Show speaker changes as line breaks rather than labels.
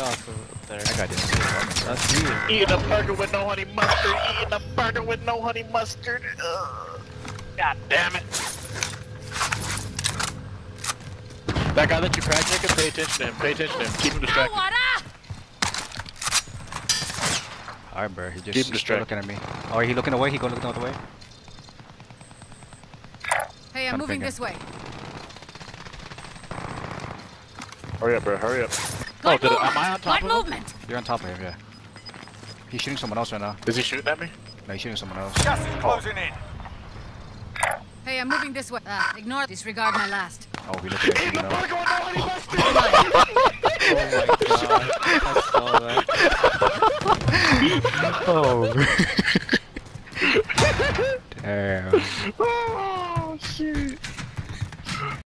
also up there.
That guy didn't see it coming, bro.
That's you.
Eating a burger with no honey mustard. Eating a burger with no honey mustard. God damn it. That guy that you cracked, Jacob, pay attention to him. Pay attention to him. Keep him distracted.
Alright, bro. He's
Keep
just
him
still
distracted.
looking at me. Oh, he looking away? He going looking the other way?
Hey, I'm moving this way.
Hurry up, bro. Hurry up.
Got
Am
movement.
I on top
Got
of him?
movement.
You're on top of him, yeah. He's shooting someone else right now.
Is he shooting at me?
No, he's shooting someone else.
Gas is closing in.
Hey, I'm moving this way. Ignore. Disregard my last.
Oh, we looking at
Eating
you
a
now.
burger with no honey mustard.
Oh my god. I saw that.
Oh.